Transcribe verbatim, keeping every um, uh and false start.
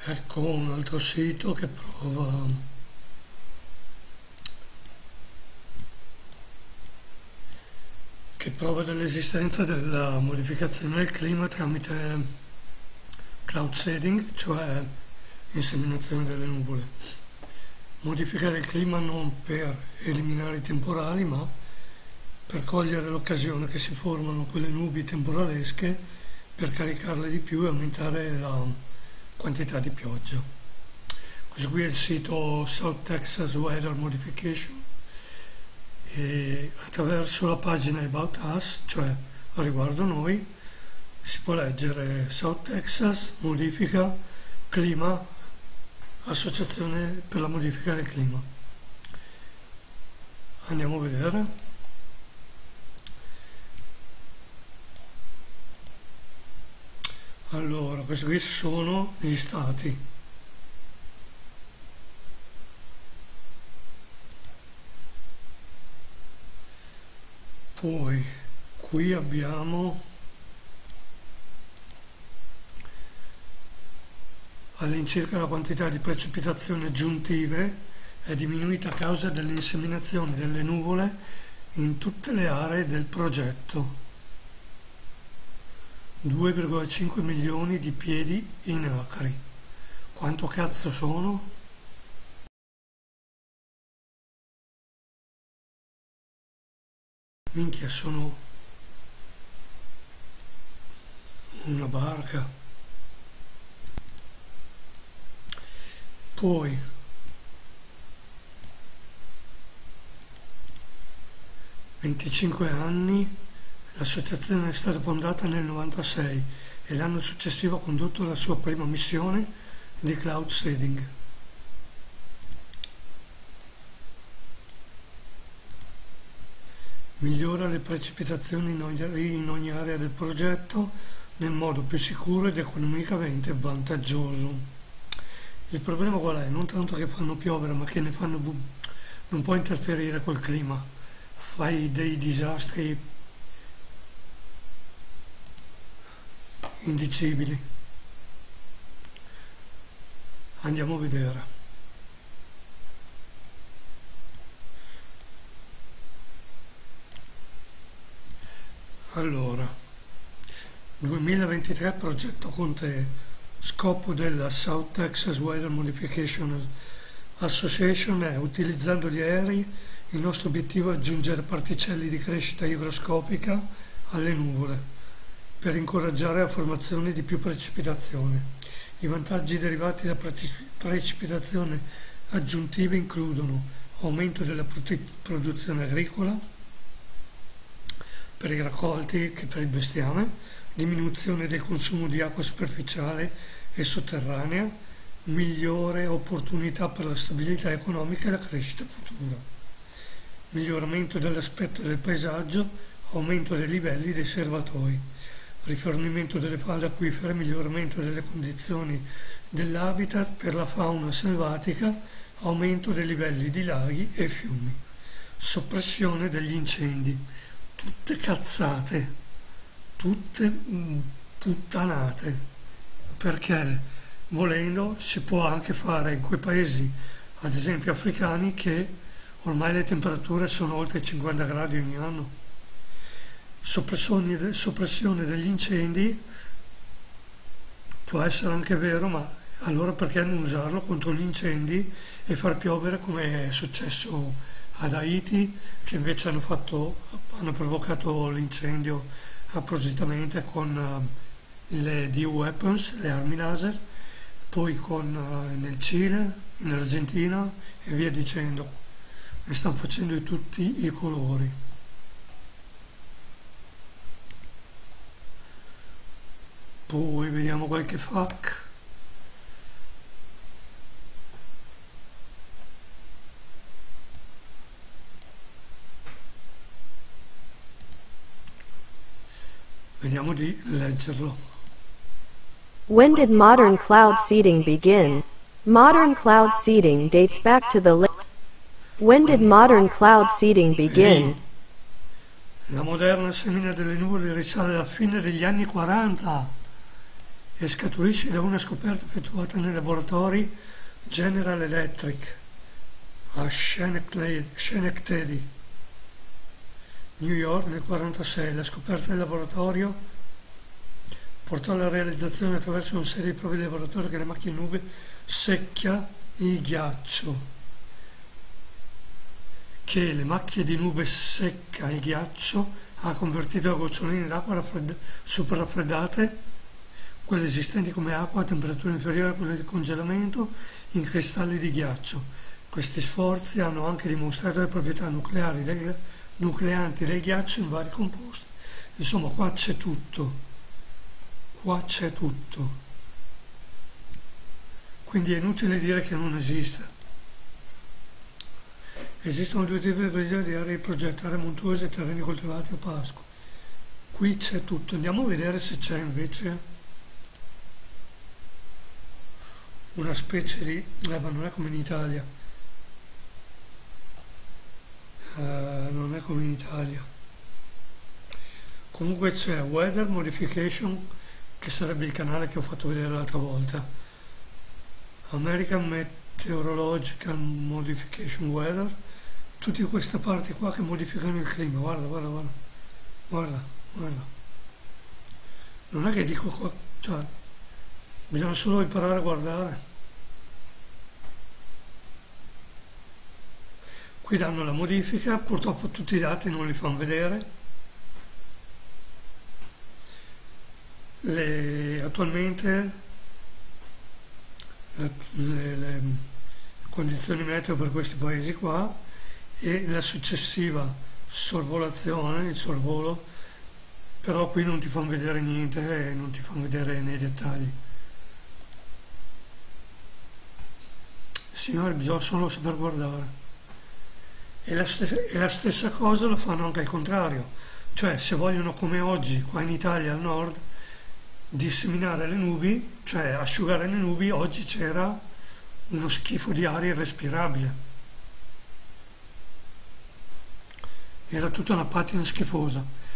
Ecco un altro sito che prova che prova dell'esistenza della modificazione del clima tramite cloud seeding, cioè inseminazione delle nuvole. Modificare il clima non per eliminare i temporali, ma per cogliere l'occasione che si formano quelle nubi temporalesche per caricarle di più e aumentare la quantità di pioggia. Questo qui è il sito South Texas Weather Modification e attraverso la pagina About Us, cioè a riguardo noi, si può leggere South Texas, modifica, clima, associazione per la modifica del clima. Andiamo a vedere. Allora, questi qui sono gli stati. Poi qui abbiamo all'incirca la quantità di precipitazioni aggiuntive è diminuita a causa dell'inseminazione delle nuvole in tutte le aree del progetto. due virgola cinque milioni di piedi in acri. Quanto cazzo sono? Minchia, sono una barca. Poi venticinque anni, l'associazione è stata fondata nel novantasei e l'anno successivo ha condotto la sua prima missione di cloud seeding. Migliora le precipitazioni in ogni, in ogni area del progetto nel modo più sicuro ed economicamente vantaggioso. Il problema qual è? Non tanto che fanno piovere, ma che ne fanno, non può interferire col clima. Fai dei disastri indicibili. Andiamo a vedere. Allora, duemilaventitré progetto con te, scopo della South Texas Weather Modification Association è, utilizzando gli aerei, il nostro obiettivo è aggiungere particelle di crescita igroscopica alle nuvole per incoraggiare la formazione di più precipitazione. I vantaggi derivati da precipitazione aggiuntive includono aumento della produzione agricola per i raccolti che per il bestiame, diminuzione del consumo di acqua superficiale e sotterranea, migliore opportunità per la stabilità economica e la crescita futura, miglioramento dell'aspetto del paesaggio, aumento dei livelli dei serbatoi, rifornimento delle falde acquifere, miglioramento delle condizioni dell'habitat per la fauna selvatica, aumento dei livelli di laghi e fiumi, soppressione degli incendi. Tutte cazzate, tutte puttanate, perché volendo si può anche fare in quei paesi, ad esempio africani, che ormai le temperature sono oltre i cinquanta gradi ogni anno. Soppressione, soppressione degli incendi può essere anche vero, ma allora perché non usarlo contro gli incendi e far piovere come è successo ad Haiti, che invece hanno, fatto, hanno provocato l'incendio appositamente con uh, le D weapons, le armi laser, poi con, uh, nel Cile, in Argentina e via dicendo. Ne stanno facendo di tutti i colori. Poi vediamo qualche fac. Vediamo di leggerlo. When did modern cloud seeding begin? Modern cloud seeding dates back to the late. When did modern cloud seeding begin? La moderna semina delle nuvole risale alla fine degli anni quaranta e scaturisce da una scoperta effettuata nei laboratori General Electric a Schenectady, New York nel millenovecentoquarantasei. La scoperta del laboratorio portò alla realizzazione attraverso una serie di prove di laboratorio che la macchia di nube secchia il ghiaccio, che le macchie di nube secca il ghiaccio ha convertito da goccioline d'acqua raffredda- soprarraffreddate, quelle esistenti come acqua a temperatura inferiore a quella di congelamento, in cristalli di ghiaccio. Questi sforzi hanno anche dimostrato le proprietà nucleari del, nucleanti del ghiaccio in vari composti. Insomma, qua c'è tutto. Qua c'è tutto. Quindi è inutile dire che non esiste. Esistono due tipi di aree di progetto, aree montuose e terreni coltivati a pasco. Qui c'è tutto. Andiamo a vedere se c'è invece una specie di... Eh, ma non è come in Italia. Uh, non è come in Italia. Comunque c'è Weather Modification, che sarebbe il canale che ho fatto vedere l'altra volta. American Meteorological Modification Weather. Tutte queste parti qua che modificano il clima. Guarda, guarda, guarda. Guarda, guarda. Non è che dico qua... Cioè, bisogna solo imparare a guardare. Qui danno la modifica, purtroppo tutti i dati non li fanno vedere. Le, attualmente le, le, le condizioni meteo per questi paesi qua e la successiva sorvolazione, il sorvolo, però qui non ti fanno vedere niente e non ti fanno vedere nei dettagli. Signori, bisogna solo saper guardare. E la, stessa, e la stessa cosa lo fanno anche al contrario, cioè se vogliono come oggi qua in Italia al nord disseminare le nubi, cioè asciugare le nubi, oggi c'era uno schifo di aria irrespirabile, era tutta una patina schifosa.